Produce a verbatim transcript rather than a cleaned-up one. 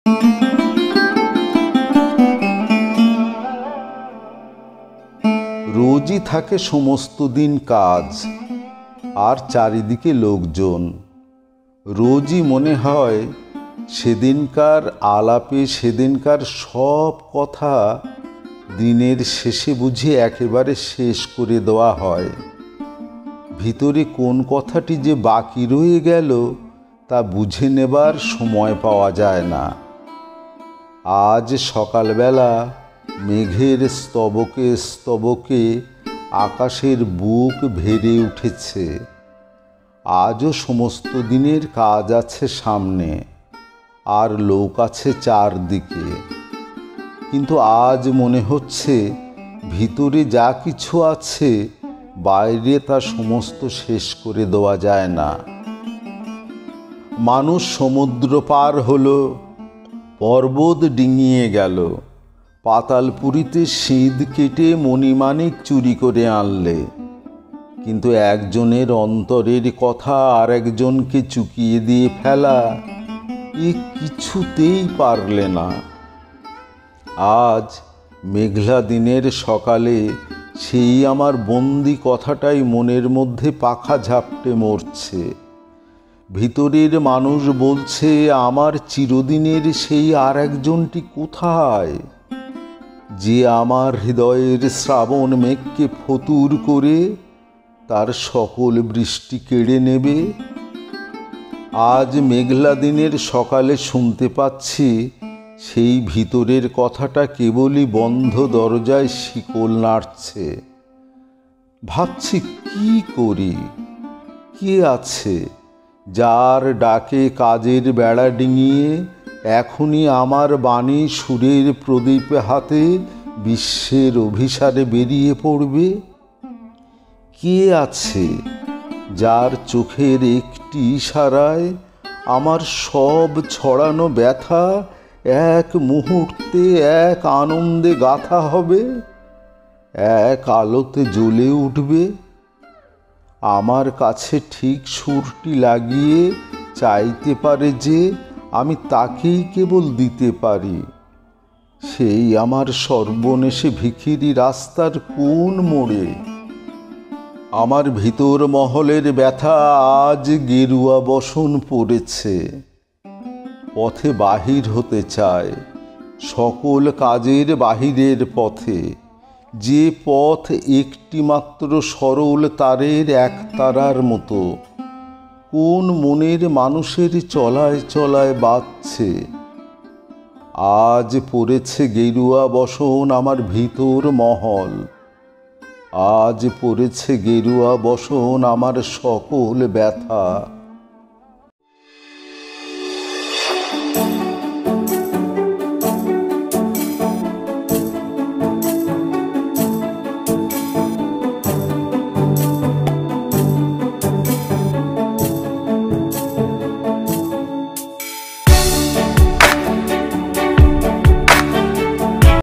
রোজই থাকে সমস্ত দিন কাজ আর চারিদিকে লোকজন। রোজই মনে হয় সেদিনকার আলাপে সেদিনকার সব কথা দিনের শেষে বুঝে একেবারে শেষ করে দেওয়া হয়। ভিতরে কোন কথাটি যে বাকি রয়ে গেল তা বুঝে নেবার সময় পাওয়া যায় না। আজ সকালবেলা মেঘের স্তবকে স্তবকে আকাশের বুক ভেড়ে উঠেছে। আজও সমস্ত দিনের কাজ আছে সামনে, আর লোক আছে চারদিকে। কিন্তু আজ মনে হচ্ছে ভিতরে যা কিছু আছে বাইরে তা সমস্ত শেষ করে দেওয়া যায় না। মানুষ সমুদ্র পার হলো, পর্বত ডিঙিয়ে গেল, পাতালপুরীতে সিঁধ কেটে মণিমাণিক চুরি করে আনলে, কিন্তু একজনের অন্তরের কথা আর একজনকে চুকিয়ে দিয়ে ফেলা এ কিছুতেই পারলে না। আজ মেঘলা দিনের সকালে সেই আমার বন্দি কথাটাই মনের মধ্যে পাখা ঝাপটে মরছে। ভিতরের মানুষ বলছে আমার চিরদিনের সেই আর একজনটি কোথায়, যে আমার হৃদয়ের শ্রাবণ মেঘকে ফতুর করে তার সকল বৃষ্টি কেড়ে নেবে। আজ মেঘলা দিনের সকালে শুনতে পাচ্ছি সেই ভিতরের কথাটা কেবলই বন্ধ দরজায় শিকল নাড়ছে। ভাবছি কি করি, কে আছে যার ডাকে কাজের বেড়া ডিঙিয়ে এখনই আমার বাণী সুরের প্রদীপ হাতে বিশ্বের অভিসারে বেরিয়ে পড়বে? কে আছে যার চোখের একটি ইশারায় আমার সব ছড়ানো ব্যথা এক মুহূর্তে এক আনন্দে গাথা হবে, এক আলোতে জ্বলে উঠবে? আমার কাছে ঠিক সুরটি লাগিয়ে চাইতে পারে যে আমি তাকেই কেবল দিতে পারি। সেই আমার সর্বনেশে ভিখিরি রাস্তার কোন মোড়ে। আমার ভিতর মহলের ব্যথা আজ গেরুয়া বসন পড়েছে। পথে বাহির হতে চায়, সকল কাজের বাহিরের পথে, যে পথ একটি মাত্র সরল তারের এক তারার মতো কোন মনের মানুষের চলায় চলায় বাজছে। আজ পড়েছে গেরুয়া বসন আমার ভিতর মহল, আজ পড়েছে গেরুয়া বসন আমার সকল ব্যথা।